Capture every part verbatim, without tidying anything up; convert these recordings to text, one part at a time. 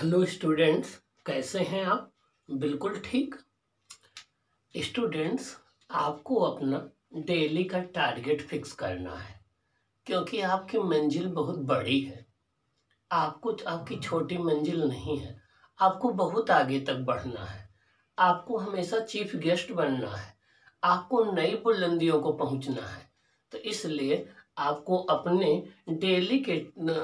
Hello students, कैसे हैं आप? बिल्कुल ठीक। स्टूडेंट्स, आपको अपना डेली का टारगेट फिक्स करना है क्योंकि आपकी मंजिल बहुत बड़ी है। आपको आपकी छोटी मंजिल नहीं है। आपको बहुत आगे तक बढ़ना है। आपको हमेशा चीफ गेस्ट बनना है। आपको नई बुलंदियों को पहुंचना है। तो इसलिए आपको अपने डेली के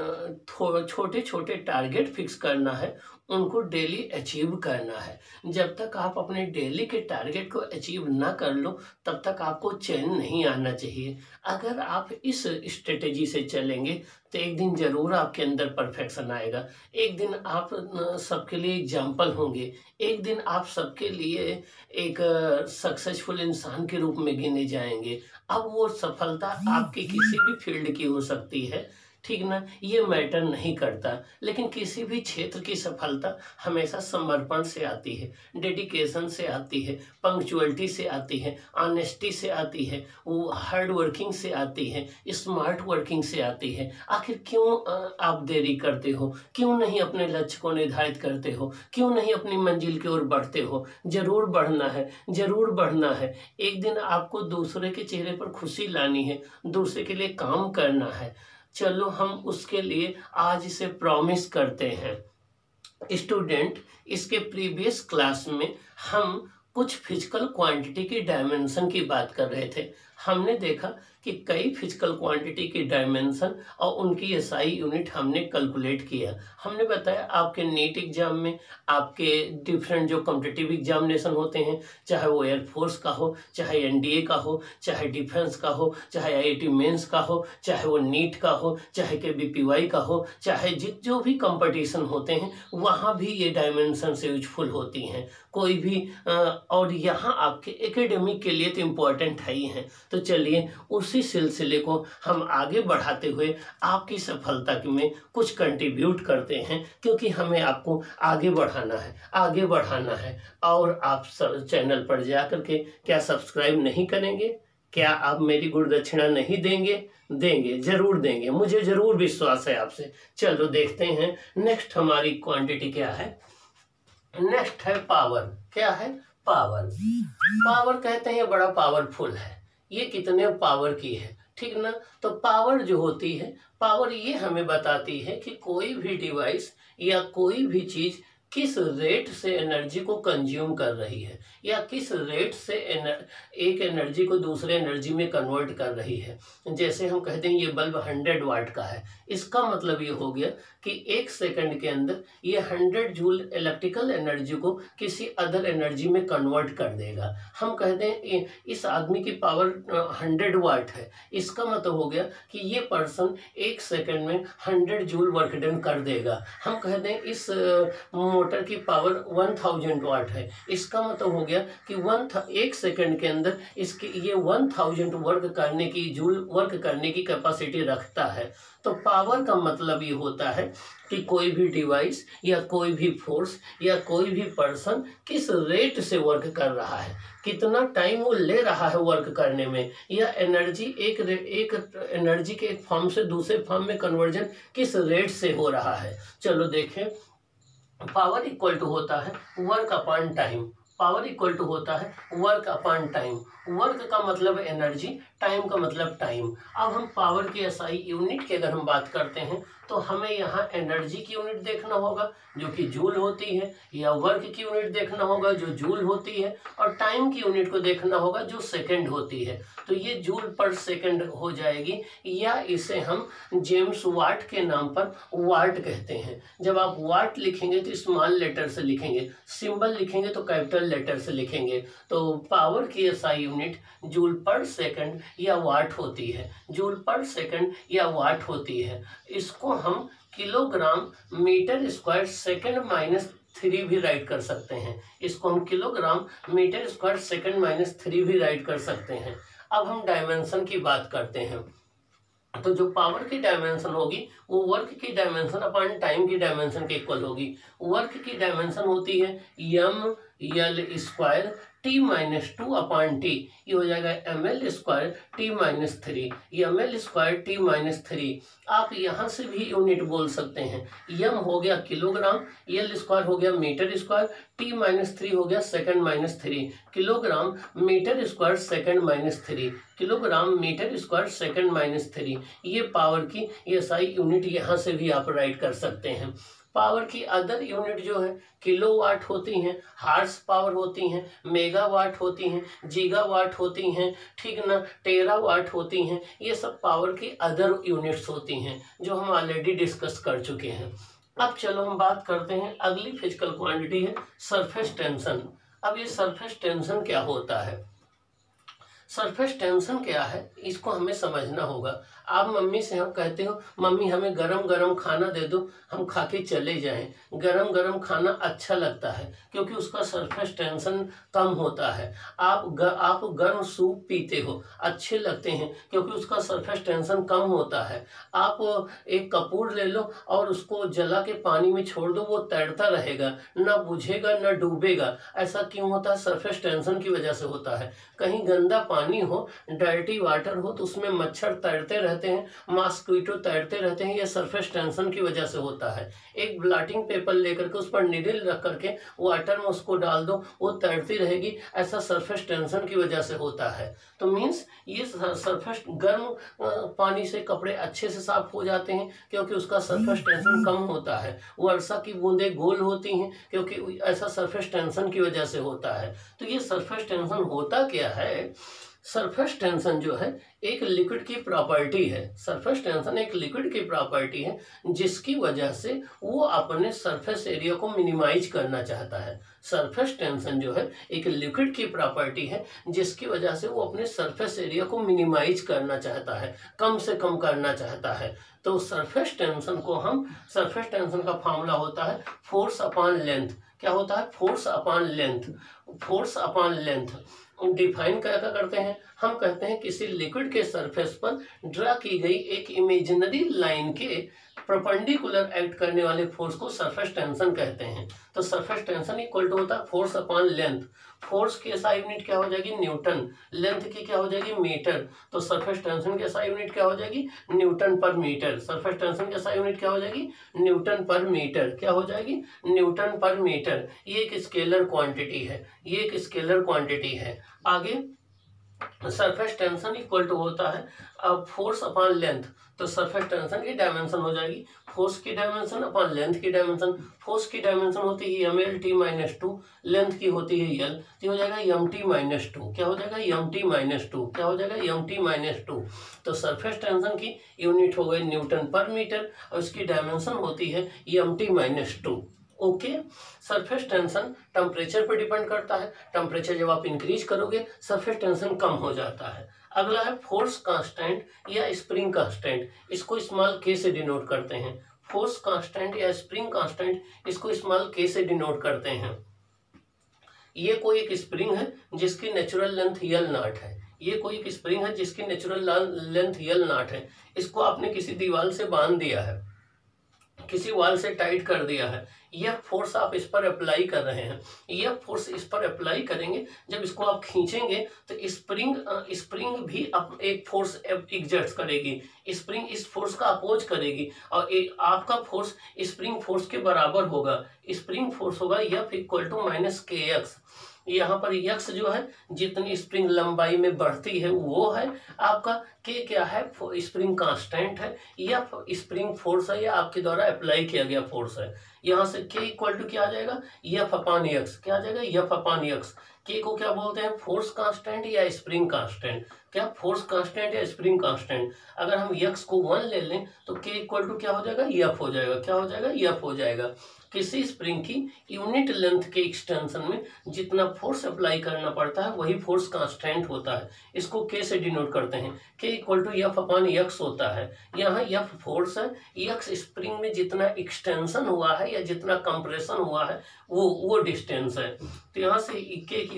छोटे छोटे टारगेट फिक्स करना है, उनको डेली अचीव करना है। जब तक आप अपने डेली के टारगेट को अचीव ना कर लो तब तक आपको चैन नहीं आना चाहिए। अगर आप इस स्ट्रेटेजी से चलेंगे तो एक दिन ज़रूर आपके अंदर परफेक्शन आएगा। एक दिन आप सबके लिए एग्जाम्पल होंगे। एक दिन आप सबके लिए एक सक्सेसफुल इंसान के रूप में गिने जाएंगे। अब वो सफलता आपकी किसी भी फील्ड की हो सकती है, ठीक ना, ये मैटर नहीं करता। लेकिन किसी भी क्षेत्र की सफलता हमेशा समर्पण से आती है, डेडिकेशन से आती है, पंक्चुअलिटी से आती है, ऑनेस्टी से आती है, वो हार्ड वर्किंग से आती है, स्मार्ट वर्किंग से आती है। आखिर क्यों आप देरी करते हो? क्यों नहीं अपने लक्ष्य को निर्धारित करते हो? क्यों नहीं अपनी मंजिल की ओर बढ़ते हो? जरूर बढ़ना है, जरूर बढ़ना है। एक दिन आपको दूसरे के चेहरे पर खुशी लानी है, दूसरे के लिए काम करना है। चलो हम उसके लिए आज से प्रॉमिस करते हैं। स्टूडेंट, इसके प्रीवियस क्लास में हम कुछ फिजिकल क्वांटिटी की डायमेंशन की बात कर रहे थे। हमने देखा कि कई फिजिकल क्वांटिटी की डायमेंशन और उनकी एसआई यूनिट हमने कैलकुलेट किया। हमने बताया आपके नीट एग्जाम में, आपके डिफरेंट जो कॉम्पिटिटिव एग्जामिनेशन होते हैं, चाहे वो एयरफोर्स का हो, चाहे एनडीए का हो, चाहे डिफेंस का हो, चाहे आईआईटी मेंस का हो, चाहे वो नीट का हो, चाहे के बीपीवाई का हो, चाहे जित जो भी कंपटीशन होते हैं वहाँ भी ये डायमेंशन से यूजफुल होती हैं। कोई भी आ, और यहाँ आपके एकेडमिक के लिए तो इम्पोर्टेंट है ही है। तो चलिए उसी सिलसिले को हम आगे बढ़ाते हुए आपकी सफलता में कुछ कंट्रीब्यूट करते हैं, क्योंकि हमें आपको आगे बढ़ाना है, आगे बढ़ाना है। और आप चैनल पर जा करके क्या सब्सक्राइब नहीं करेंगे? क्या आप मेरी गुरुदक्षिणा नहीं देंगे? देंगे, जरूर देंगे, मुझे जरूर विश्वास है आपसे। चलो देखते हैं नेक्स्ट हमारी क्वांटिटी क्या है। नेक्स्ट है पावर। क्या है? पावर। पावर कहते हैं बड़ा पावरफुल है, ये कितने पावर की है, ठीक ना। तो पावर जो होती है, पावर ये हमें बताती है कि कोई भी डिवाइस या कोई भी चीज किस रेट से एनर्जी को कंज्यूम कर रही है, या किस रेट से एनर, एक एनर्जी को दूसरे एनर्जी में कन्वर्ट कर रही है। जैसे हम कहते हैं ये बल्ब हंड्रेड वाट का है, इसका मतलब ये हो गया कि एक सेकंड के अंदर ये हंड्रेड जूल इलेक्ट्रिकल एनर्जी को किसी अदर एनर्जी में कन्वर्ट कर देगा। हम कहते हैं इस आदमी की पावर हंड्रेड वाट है, इसका मतलब हो गया कि ये पर्सन एक सेकंड में हंड्रेड जूल वर्क डन कर देगा। हम कहते हैं इस मोटर की पावर वन थाउजेंड वाट है, इसका मतलब हो गया कि वन एक सेकंड के अंदर इसके ये वन थाउजेंड वर्क करने की जूल वर्क करने की कैपेसिटी रखता है। तो पावर का मतलब ये होता है कि कोई भी डिवाइस या कोई भी फोर्स या कोई भी पर्सन किस रेट से वर्क कर रहा है, कितना टाइम वो ले रहा है वर्क करने में, या एनर्जी एक एक एनर्जी के एक फॉर्म से दूसरे फॉर्म में कन्वर्जन किस रेट से हो रहा है। चलो देखें, पावर इक्वल टू होता है work upon time. Power equal to होता है वर्क अपॉन टाइम। वर्क का मतलब एनर्जी, टाइम का मतलब टाइम। अब हम पावर की एसआई यूनिट की अगर हम बात करते हैं तो हमें यहाँ एनर्जी की यूनिट देखना होगा जो कि जूल होती है, या वर्क की यूनिट देखना होगा जो जूल होती है, और टाइम की यूनिट को देखना होगा जो सेकंड होती है। तो ये जूल पर सेकंड हो जाएगी, या इसे हम जेम्स वाट के नाम पर वाट कहते हैं। जब आप वाट लिखेंगे तो स्मॉल लेटर से लिखेंगे, सिंबल लिखेंगे तो कैपिटल लेटर से लिखेंगे। तो पावर की एसआई यूनिट जूल पर सेकंड या वाट होती है, जूल पर सेकंड या वाट होती है। इसको हम kilogram metre square second minus three भी राइट कर सकते हैं। इसको हम kilogram metre square second minus three भी राइट कर सकते हैं। अब हम डायमेंशन की बात करते हैं। तो जो पावर की डायमेंशन होगी वो वर्क की डायमेंशन अपॉन टाइम की डायमेंशन के इक्वल होगी। वर्क की डायमेंशन होती है M L square T minus two upon T, ये हो जाएगा M L square T minus three, ये M L square T minus three. आप यहाँ से भी यूनिट बोल सकते हैं, यम हो गया किलोग्राम, एल स्क्वायर हो गया metre square, T minus three हो गया second minus three, kilogram metre square second minus three, kilogram metre square second minus three. ये पावर की एसआई यूनिट यहाँ से भी आप राइट कर सकते हैं। पावर की अदर यूनिट जो है किलोवाट होती हैं, हार्स पावर होती हैं, मेगावाट होती हैं, जीगावाट होती हैं, ठीक ना, टेरावाट होती हैं। ये सब पावर की अदर यूनिट्स होती हैं जो हम ऑलरेडी डिस्कस कर चुके हैं। अब चलो हम बात करते हैं, अगली फिजिकल क्वांटिटी है सरफेस टेंशन। अब ये सरफेस टेंशन क्या होता है? सरफेस टेंशन क्या है इसको हमें समझना होगा। आप मम्मी से हम कहते हो मम्मी हमें गरम गरम खाना दे दो, हम खा के चले जाएं। गरम गरम खाना अच्छा लगता है क्योंकि उसका सरफेस टेंशन कम होता है। आप ग, आप गर्म सूप पीते हो, अच्छे लगते हैं क्योंकि उसका सरफेस टेंशन कम होता है। आप एक कपूर ले लो और उसको जला के पानी में छोड़ दो, वो तैरता रहेगा, ना बुझेगा ना डूबेगा। ऐसा क्यों होता है? सरफेस टेंशन की वजह से होता है। कहीं गंदा पानी हो, डर्टी वाटर हो, तो उसमें मच्छर तैरते रहते हैं, मॉस्क्वीटो तैरते रहते हैं। ये सरफेस टेंशन की वजह से होता है। एक ब्लॉटिंग पेपर लेकर के उस पर निडल रख करके वाटर में उसको डाल दो, वो तैरती रहेगी। ऐसा सरफेस टेंशन की वजह से होता है। तो मीन्स ये सरफेस गर्म पानी से कपड़े अच्छे से साफ हो जाते हैं क्योंकि उसका सरफेस टेंशन कम होता है। वर्षा की बूंदें गोल होती हैं क्योंकि ऐसा सरफेस टेंशन की वजह से होता है। तो ये सरफेस टेंशन होता क्या है? सरफेस टेंशन जो है एक लिक्विड की प्रॉपर्टी है। सरफेस टेंशन एक लिक्विड की प्रॉपर्टी है जिसकी वजह से वो अपने सरफेस एरिया को मिनिमाइज करना चाहता है। सरफेस टेंशन जो है एक लिक्विड की प्रॉपर्टी है जिसकी वजह से वो अपने सरफेस एरिया को मिनिमाइज करना चाहता है, कम से कम करना चाहता है। तो सरफेस टेंशन को हम, सरफेस टेंशन का फॉर्मूला होता है फोर्स अपॉन लेंथ। क्या होता है? Force upon length. Force upon length define क्या करते हैं? हम कहते हैं किसी लिक्विड के सरफेस पर ड्रा की गई एक इमेजिनरी लाइन के परपेंडिकुलर एक्ट करने वाले फोर्स को सरफेस टेंशन कहते हैं। तो सरफेस टेंशन इक्वल टू होता है फोर्स अपॉन लेंथ। फोर्स की एसआई यूनिट क्या हो जाएगी? न्यूटन। लेंथ की क्या हो जाएगी? मीटर। तो सरफेस टेंशन की एसआई यूनिट क्या हो जाएगी? Newton per metre. Surface tension की एसआई यूनिट क्या हो जाएगी? Newton per metre. क्या हो जाएगी? Newton per metre. ये एक स्केलर क्वांटिटी है, ये एक स्केलर क्वांटिटी है। आगे सरफेस टेंशन इक्वल टू होता है अब फोर्स अपॉन लेंथ। तो सरफेस टेंशन की डायमेंशन हो जाएगी फोर्स की डायमेंशन अपॉन लेंथ की डायमेंशन। फोर्स की डायमेंशन होती है M L T minus two, length की होती है एल, तो हो जाएगा एम टी माइनस टू। क्या हो जाएगा? M T minus two. क्या हो जाएगा? M T minus two. तो सरफेस टेंशन की यूनिट हो गई न्यूटन पर मीटर और इसकी डायमेंशन होती है M T minus two. Okay. Surface tension temperature पर डिपेंड करता है। टेम्परेचर जब आप इंक्रीज करोगे सरफेस टेंशन कम हो जाता है। अगला है फोर्स कांस्टेंट या स्प्रिंग कांस्टेंट। इसको स्मॉल के से डिनोट करते हैं। फोर्स कांस्टेंट या स्प्रिंग कांस्टेंट, इसको स्मॉल के से डिनोट करते हैं। ये कोई एक स्प्रिंग है जिसकी नेचुरल लेंथ यल नॉट है। ये कोई एक स्प्रिंग है जिसकी नेचुरल लेंथ यल नॉट है। इसको आपने किसी दीवार से बांध दिया है, किसी वाल से टाइट कर दिया है। यह फोर्स आप इस पर अप्लाई कर रहे हैं। यह फोर्स इस पर अप्लाई करेंगे, जब इसको आप खींचेंगे तो स्प्रिंग स्प्रिंग भी अप, एक फोर्स एग्जर्ट करेगी। स्प्रिंग इस फोर्स का अपोज करेगी और एक आपका फोर्स स्प्रिंग फोर्स के बराबर होगा। स्प्रिंग फोर्स होगा F equal to minus k x. यहाँ पर यक्स जो है जितनी स्प्रिंग लंबाई में बढ़ती है वो है आपका। के क्या है? स्प्रिंग कांस्टेंट है। एफ स्प्रिंग फोर्स है या आपके द्वारा अप्लाई किया गया फोर्स है। यहाँ से के इक्वल टू क्या आ जाएगा? F upon x. क्या आ जाएगा? F upon x. के को क्या बोलते हैं? फोर्स कांस्टेंट या स्प्रिंग कांस्टेंट। क्या? फोर्स कांस्टेंट या स्प्रिंग कांस्टेंट। अगर हम एक्स को वन ले लें तो के इक्वल टू क्या हो जाएगा? एफ हो जाएगा। क्या हो जाएगा? एफ हो जाएगा। किसी स्प्रिंग की यूनिट लेंथ के एक्सटेंशन में जितना फोर्स अप्लाई करना पड़ता है वही फोर्स कांस्टेंट होता है। इसको के से डिनोट करते हैं। K equal to F upon x होता है। यहाँ एफ फोर्स है, एक्स स्प्रिंग में जितना एक्सटेंशन हुआ है या जितना कंप्रेशन हुआ है वो वो डिस्टेंस है। तो यहाँ से के की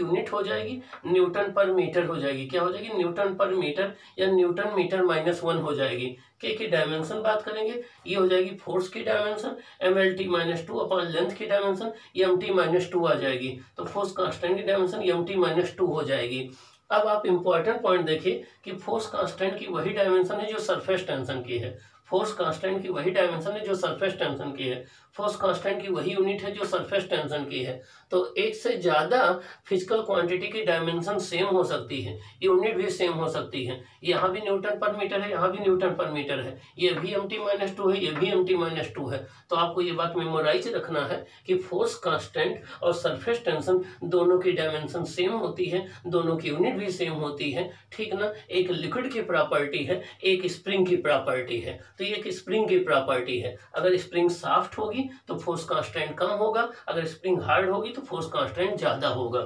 यूनिट हो जाएगी न्यूटन पर मीटर हो जाएगी। क्या हो जाएगी? न्यूटन पर मीटर या न्यूटन मीटर माइनस वन हो जाएगी। के की डायमेंशन बात करेंगे, ये हो जाएगी फोर्स की dimension, M L T minus two upon length की dimension M T minus two आ जाएगी। तो फोर्स कांस्टेंट की dimension M T minus two हो जाएगी। अब आप इंपॉर्टेंट पॉइंट देखिए कि फोर्स कांस्टेंट की वही डायमेंशन है जो सरफेस टेंशन की है। फोर्स कांस्टेंट की वही डायमेंशन है जो सरफेस टेंशन की है। फोर्स कांस्टेंट की वही यूनिट है जो सरफेस टेंशन की है। तो एक से ज्यादा फिजिकल क्वांटिटी की डायमेंशन सेम हो सकती है, यूनिट भी सेम हो सकती है। यहाँ भी न्यूटन पर मीटर है, यहाँ भी न्यूटन पर मीटर है, ये भी एम टी माइनस टू है, ये भी एम टी माइनस टू है। तो आपको ये बात मेमोराइज रखना है कि फोर्स कांस्टेंट और सरफेस टेंशन दोनों की डायमेंशन सेम होती है, दोनों की यूनिट भी सेम होती है, ठीक ना। एक लिक्विड की प्रॉपर्टी है, एक स्प्रिंग की प्रॉपर्टी है। तो ये एक स्प्रिंग की प्रॉपर्टी है, अगर स्प्रिंग सॉफ्ट होगी तो फोर्स कांस्टेंट कम होगा, अगर स्प्रिंग हार्ड होगी तो फोर्स कांस्टेंट ज्यादा होगा।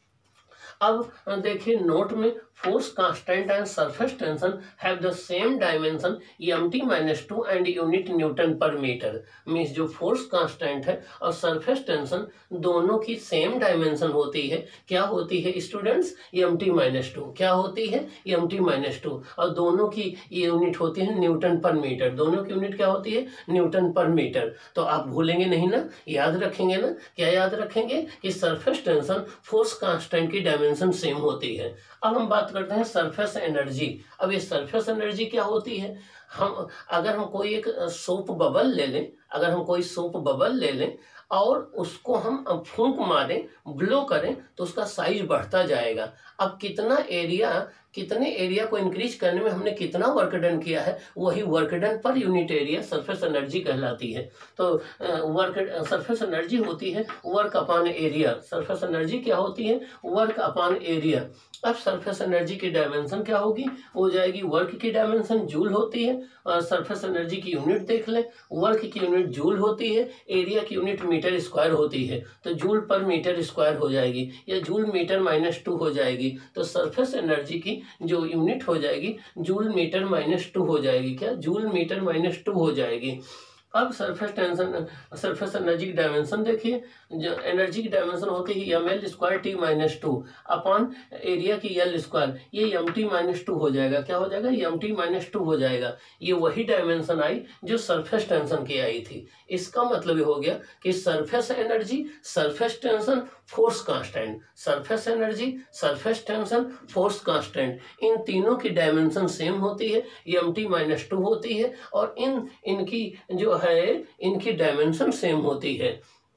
अब देखिए नोट में, force constant and surface tension have the same dimension M T minus two and unit newton per metre. Means जो फोर्स कांस्टेंट है और सरफेस टेंशन दोनों की सेम डायमेंशन होती है। क्या होती है students? M T minus two. क्या होती है? M T minus two. और दोनों की यूनिट होती है न्यूटन पर मीटर। दोनों की यूनिट क्या होती है? Newton per metre. तो आप भूलेंगे नहीं ना, याद रखेंगे ना। क्या याद रखेंगे? कि सरफेस टेंशन फोर्स कांस्टेंट की डायमेंशन सेम होती है। अब हम बात करते हैं सरफेस एनर्जी। अब ये सरफेस एनर्जी क्या होती है? हम अगर हम कोई एक सोप बबल ले लें, अगर हम कोई सोप बबल ले लें और उसको हम फूंक मारें, ब्लो करें, तो उसका साइज बढ़ता जाएगा। अब कितना एरिया, कितने एरिया को इंक्रीज करने में हमने कितना वर्क डन किया है, वही work done per unit area surface energy कहलाती है। तो वर्क सरफेस एनर्जी होती है work upon area. Surface energy क्या होती है? Work upon area. अब सरफेस एनर्जी की डायमेंशन क्या होगी? हो जाएगी वर्क की डायमेंशन जूल होती है, और सरफेस एनर्जी की यूनिट देख लें, वर्क की यूनिट जूल होती है, एरिया की यूनिट मीटर स्क्वायर होती है। तो जूल पर मीटर स्क्वायर हो जाएगी, या जूल मीटर माइनस टू हो जाएगी। तो सरफेस एनर्जी की जो यूनिट हो जाएगी जूल मीटर माइनस टू हो जाएगी। क्या? जूल मीटर माइनस टू हो जाएगी। अब सरफेस टेंशन, सरफेस एनर्जी की डायमेंशन देखिए, जो एनर्जी की डायमेंशन होती है M L square T minus two upon area की एल स्क्वायर, ये एम टी माइनस टू हो जाएगा। क्या हो जाएगा? एम टी माइनस टू हो जाएगा। ये वही डायमेंशन आई जो सरफेस टेंशन की आई थी। इसका मतलब ये हो गया कि surface energy, surface tension, force constant, surface energy, surface tension, force constant, इन तीनों की डायमेंशन सेम होती है, एम टी माइनस टू होती है, और इन इनकी जो है इनकी डायमेंशन सेम होती है।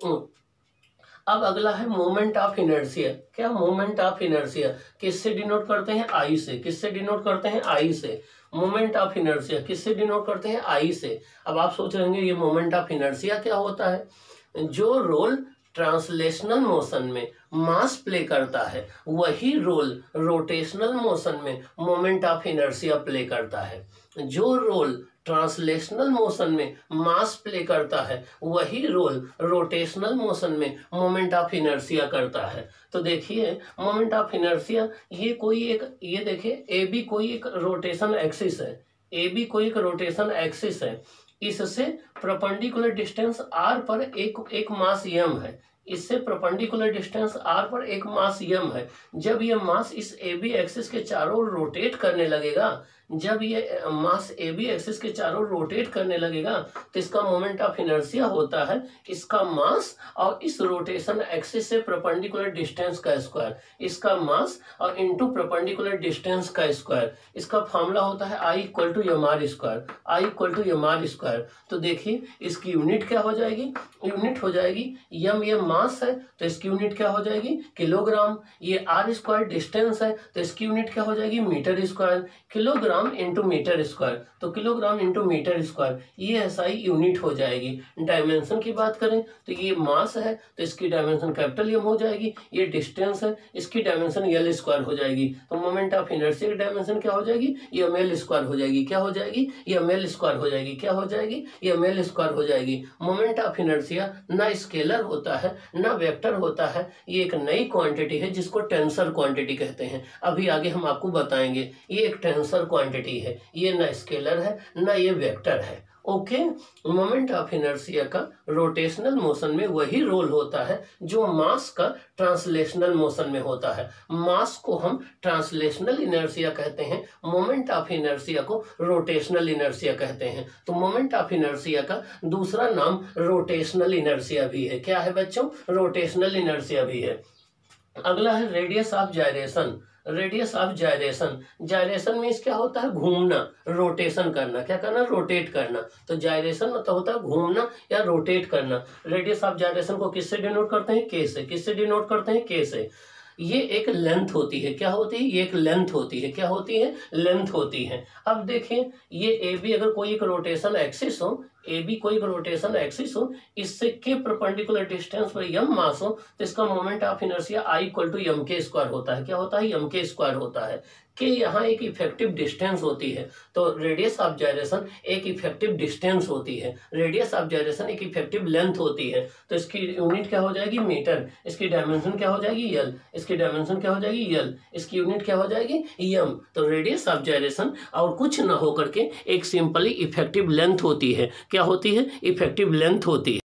अब अगला है मोमेंट ऑफ इनर्शिया। क्या? मोमेंट ऑफ इनर्शिया किससे डिनोट करते हैं? आई से। किससे डिनोट करते हैं? आई से। मोमेंट ऑफ इनर्शिया किससे डिनोट करते हैं? आई से। अब आप सोच रहे होंगे ये मोमेंट ऑफ इनर्शिया क्या होता है? जो रोल ट्रांसलेशनल मोशन में मास प्ले करता है, वही रोल रोटेशनल मोशन में मोमेंट ऑफ इनर्शिया प्ले करता है। जो रोल ट्रांसलेशनल मोशन में मास प्ले करता है, वही रोल रोटेशनल मोशन में मोमेंट ऑफ इनर्शिया करता है। तो देखिए मोमेंट ऑफ इनर्शिया, ये कोई एक, ये देखिए ए बी कोई एक रोटेशन एक्सिस है, ए बी कोई एक रोटेशन एक्सिस है। इससे परपेंडिकुलर डिस्टेंस आर पर एक एक मास यम है, इससे परपेंडिकुलर डिस्टेंस आर पर एक मास यम है। जब ये मास इस ए बी एक्सिस के चारों ओर रोटेट करने लगेगा, जब ये मास ए बी एक्सिस के चारों रोटेट करने लगेगा, तो इसका मोमेंट ऑफ इनर्शिया होता है इसका मास और इस रोटेशन एक्सिस से परपेंडिकुलर डिस्टेंस का स्क्वायर, इसका मास और इनटू परपेंडिकुलर डिस्टेंस का स्क्वायर। इसका फॉर्मूला होता है I equal to M R square, I equal to M R square. तो देखिए इसकी यूनिट क्या हो जाएगी? यूनिट हो जाएगी यम, ये मास है तो इसकी यूनिट क्या हो जाएगी? किलोग्राम। ये आर स्क्वायर डिस्टेंस है तो इसकी यूनिट क्या हो जाएगी? Metre square. Kilogram into metre square, तो किलोग्राम इंटू मीटर स्क्वायर, ये एसआई यूनिट हो जाएगी। डायमेंशन की बात करें तो ये मास है तो इसकी डायमेंशन कैपिटल एम हो जाएगी, ये डिस्टेंस है इसकी डायमेंशन एल स्क्वायर हो जाएगी। तो मोमेंट ऑफ इनर्शिया की डायमेंशन क्या हो जाएगी? एम एल स्क्वायर हो जाएगी। क्या हो जाएगी? एम एल स्क्वायर हो जाएगी। क्या हो जाएगी? एम एल स्क्वायर हो जाएगी। मोमेंट ऑफ इनर्शिया ना स्केलर होता है ना वेक्टर होता है, ये एक नई क्वांटिटी है जिसको टेंसर क्वांटिटी कहते हैं। अभी आगे हम आपको बताएंगे। ये एक टेंसर क्वांटिटी है, ये ना स्केलर है ना ये वेक्टर है। ओके, मोमेंट ऑफ इनर्शिया का रोटेशनल मोशन में वही रोल होता है जो मास का ट्रांसलेशनल मोशन में होता है। मास को हम ट्रांसलेशनल इनर्शिया कहते हैं, मोमेंट ऑफ इनर्शिया को रोटेशनल इनर्शिया कहते हैं। तो मोमेंट ऑफ इनर्शिया का दूसरा नाम रोटेशनल इनर्शिया भी है। क्या है बच्चों? रोटेशनल इनर्शिया भी है। अगला है radius of gyration. Radius of gyration, gyration means क्या होता है? घूमना, रोटेशन करना। क्या करना? रोटेट करना। तो जायरेशन मतलब होता है घूमना या रोटेट करना। रेडियस ऑफ जायरेशन को किससे डिनोट करते हैं? के से। किससे डिनोट करते हैं? के से। ये एक लेंथ होती है। क्या होती है? ये एक लेंथ होती है। क्या होती है? लेंथ होती है। अब देखिए, ये ए बी अगर कोई एक रोटेशन एक्सिस हो, ए बी कोई एक रोटेशन एक्सिस हो, इससे के परपेंडिकुलर डिस्टेंस पर यम मास हो, तो इसका moment of inertia I equal to M k square होता है। क्या होता है? यम के स्क्वायर होता है। के यहाँ एक इफेक्टिव डिस्टेंस होती है, तो रेडियस ऑफ जायरेशन एक इफेक्टिव डिस्टेंस होती है, रेडियस ऑफ जायरेशन एक इफेक्टिव लेंथ होती है। तो इसकी यूनिट क्या हो जाएगी? मीटर। इसकी डायमेंशन क्या हो जाएगी? यल। इसकी डायमेंशन क्या हो जाएगी? यल। इसकी यूनिट क्या हो जाएगी? यम। तो रेडियस ऑफ जायरेशन और कुछ ना होकर के एक सिंपली इफेक्टिव लेंथ होती है। क्या होती है? इफेक्टिव लेंथ होती है।